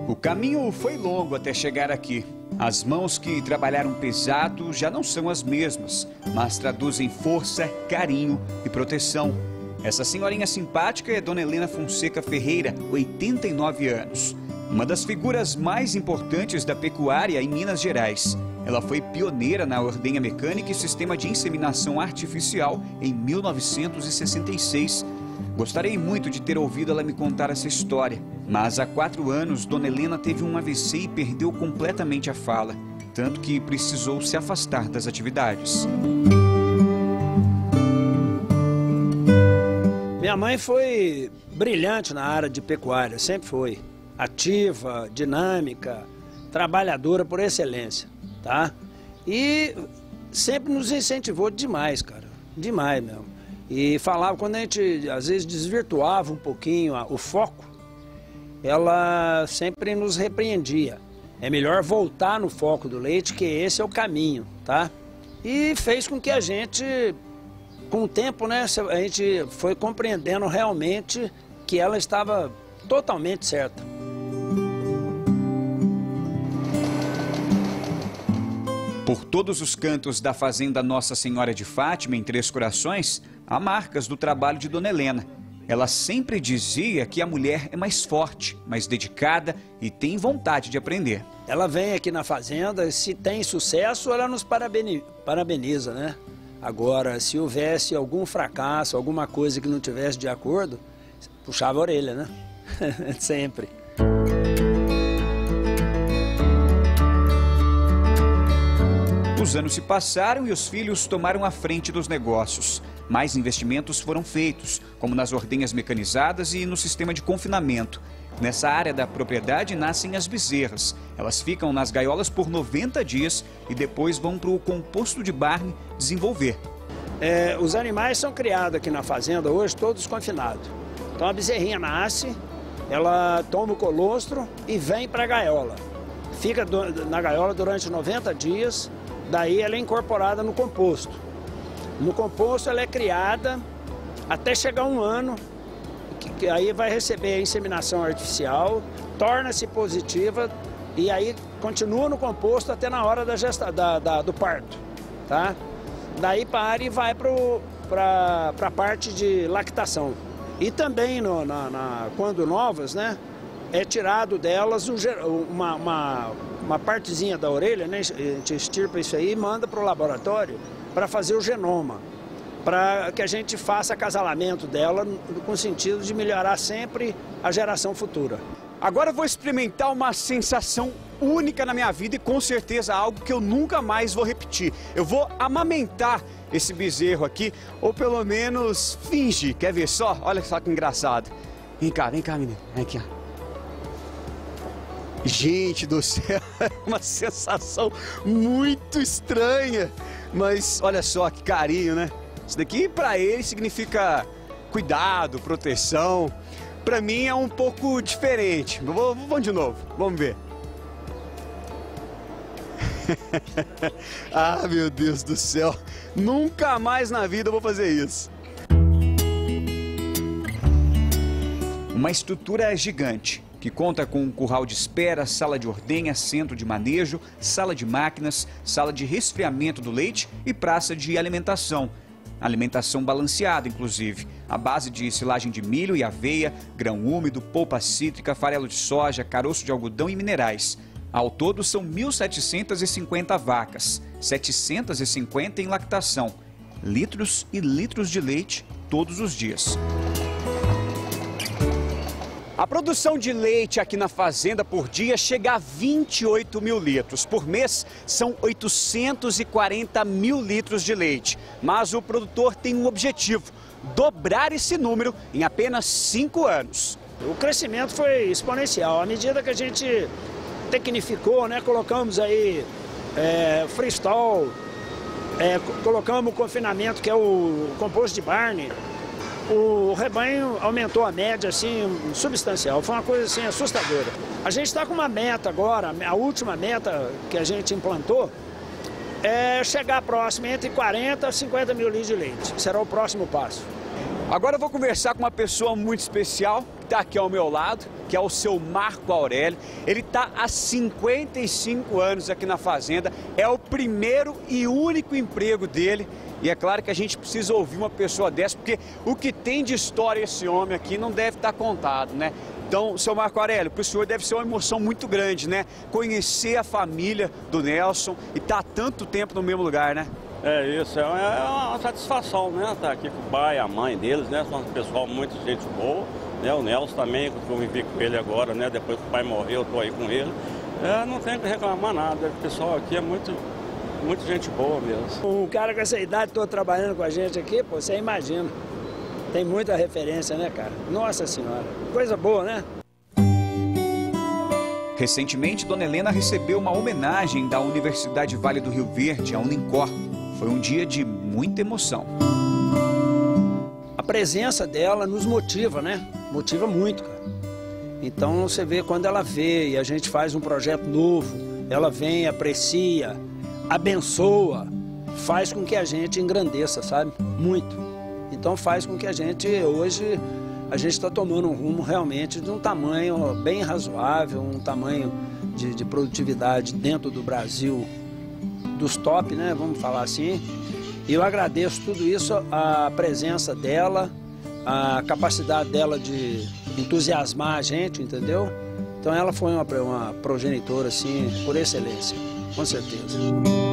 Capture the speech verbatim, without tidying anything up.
O caminho foi longo até chegar aqui. As mãos que trabalharam pesado já não são as mesmas, mas traduzem força, carinho e proteção. Essa senhorinha simpática é Dona Helena Fonseca Ferreira, oitenta e nove anos. Uma das figuras mais importantes da pecuária em Minas Gerais. Ela foi pioneira na ordenha mecânica e sistema de inseminação artificial em mil novecentos e sessenta e seis. Gostaria muito de ter ouvido ela me contar essa história, mas há quatro anos Dona Helena teve um A V C e perdeu completamente a fala, tanto que precisou se afastar das atividades. Minha mãe foi brilhante na área de pecuária, sempre foi. Ativa, dinâmica, trabalhadora por excelência, tá? E sempre nos incentivou demais, cara, demais mesmo. E falava, quando a gente às vezes desvirtuava um pouquinho o foco, ela sempre nos repreendia. É melhor voltar no foco do leite, que esse é o caminho, tá? E fez com que a gente, com o tempo, né, a gente foi compreendendo realmente que ela estava totalmente certa. Por todos os cantos da fazenda Nossa Senhora de Fátima, em Três Corações, há marcas do trabalho de Dona Helena. Ela sempre dizia que a mulher é mais forte, mais dedicada e tem vontade de aprender. Ela vem aqui na fazenda, se tem sucesso, ela nos parabeniza, né? Agora, se houvesse algum fracasso, alguma coisa que não tivesse de acordo, puxava a orelha, né? Sempre. Os anos se passaram e os filhos tomaram a frente dos negócios. Mais investimentos foram feitos, como nas ordenhas mecanizadas e no sistema de confinamento. Nessa área da propriedade nascem as bezerras. Elas ficam nas gaiolas por noventa dias e depois vão para o composto de Barney desenvolver. É, os animais são criados aqui na fazenda hoje, todos confinados. Então a bezerrinha nasce, ela toma o colostro e vem para a gaiola. Fica do, na gaiola durante noventa dias. Daí ela é incorporada no composto. No composto ela é criada até chegar um ano, que, que aí vai receber a inseminação artificial, torna-se positiva e aí continua no composto até na hora da gesta, da, da, do parto, tá? Daí para e vai para a parte de lactação. E também no, na, na, quando novas, né? É tirado delas um, uma, uma, uma partezinha da orelha, né? A gente estirpa isso aí e manda para o laboratório para fazer o genoma, para que a gente faça acasalamento dela com o sentido de melhorar sempre a geração futura. Agora eu vou experimentar uma sensação única na minha vida e com certeza algo que eu nunca mais vou repetir. Eu vou amamentar esse bezerro aqui, ou pelo menos fingir. Quer ver só? Olha só que engraçado. Vem cá, vem cá, menino. Vem aqui, ó. Gente do céu, é uma sensação muito estranha, mas olha só que carinho, né? Isso daqui para ele significa cuidado, proteção. Para mim é um pouco diferente. Vamos de novo, vamos ver. Ah, meu Deus do céu, nunca mais na vida eu vou fazer isso. Uma estrutura gigante, que conta com um curral de espera, sala de ordenha, centro de manejo, sala de máquinas, sala de resfriamento do leite e praça de alimentação. Alimentação balanceada, inclusive, à base de silagem de milho e aveia, grão úmido, polpa cítrica, farelo de soja, caroço de algodão e minerais. Ao todo são mil setecentas e cinquenta vacas, setecentas e cinquenta em lactação, litros e litros de leite todos os dias. A produção de leite aqui na fazenda por dia chega a vinte e oito mil litros. Por mês são oitocentos e quarenta mil litros de leite. Mas o produtor tem um objetivo: dobrar esse número em apenas cinco anos. O crescimento foi exponencial. À medida que a gente tecnificou, né, colocamos aí é, freestall, é, colocamos o confinamento, que é o composto de Barney. O rebanho aumentou a média, assim, substancial. Foi uma coisa, assim, assustadora. A gente está com uma meta agora, a última meta que a gente implantou é chegar próximo entre quarenta e cinquenta mil litros de leite. Será o próximo passo. Agora eu vou conversar com uma pessoa muito especial, que está aqui ao meu lado, que é o seu Marco Aurélio. Ele está há cinquenta e cinco anos aqui na fazenda, é o primeiro e único emprego dele. E é claro que a gente precisa ouvir uma pessoa dessa, porque o que tem de história esse homem aqui não deve estar contado, né? Então, seu Marco Aurélio, para o senhor deve ser uma emoção muito grande, né? Conhecer a família do Nelson e estar há tanto tempo no mesmo lugar, né? É isso, é uma satisfação, né? Estar aqui com o pai, a mãe deles, né? São um pessoal muito gente boa, né? O Nelson também, que eu vivi com ele agora, né? Depois que o pai morreu, eu estou aí com ele. É, não tem que reclamar nada, o pessoal aqui é muito... Muita gente boa mesmo. Um cara com essa idade todo trabalhando com a gente aqui, pô, você imagina. Tem muita referência, né, cara? Nossa Senhora, coisa boa, né? Recentemente, Dona Helena recebeu uma homenagem da Universidade Vale do Rio Verde, a Unicor. Foi um dia de muita emoção. A presença dela nos motiva, né? Motiva muito, cara. Então você vê quando ela vê e a gente faz um projeto novo, ela vem, aprecia, abençoa, faz com que a gente engrandeça, sabe? Muito. Então faz com que a gente, hoje, a gente está tomando um rumo realmente de um tamanho bem razoável, um tamanho de, de produtividade dentro do Brasil, dos top, né? Vamos falar assim. E eu agradeço tudo isso, a presença dela, a capacidade dela de entusiasmar a gente, entendeu? Então ela foi uma, uma progenitora, assim, por excelência. Com certeza.